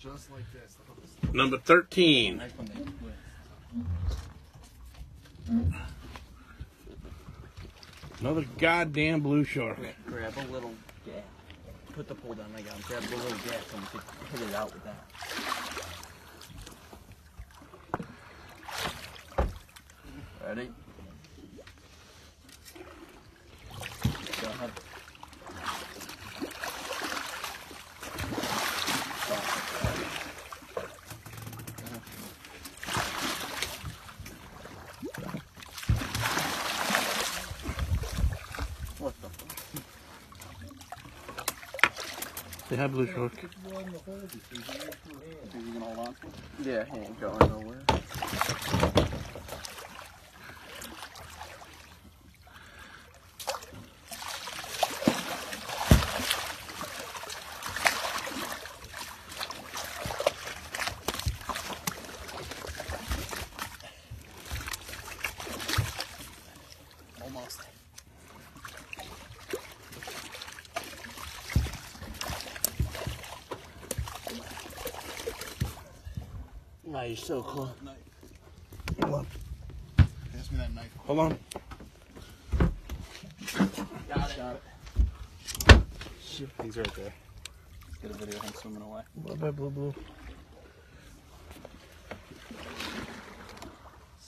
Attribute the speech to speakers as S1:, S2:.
S1: just like this. Look at this.
S2: Number 13.
S3: Nice one, Nick.
S2: Another goddamn blue shark.
S3: Grab a little gap. Put the pole down like that. Grab the little gap and you can hit it out with that. Ready? Go ahead. What the fuck?
S2: They have blue shark.
S3: Yeah, he ain't going nowhere. Almost. Wow, you're so cool.
S2: Hold on.
S1: Pass me that knife.
S2: Hold on.
S3: Got it.
S1: He's right there.
S3: Get a video of him swimming away.
S2: Blue.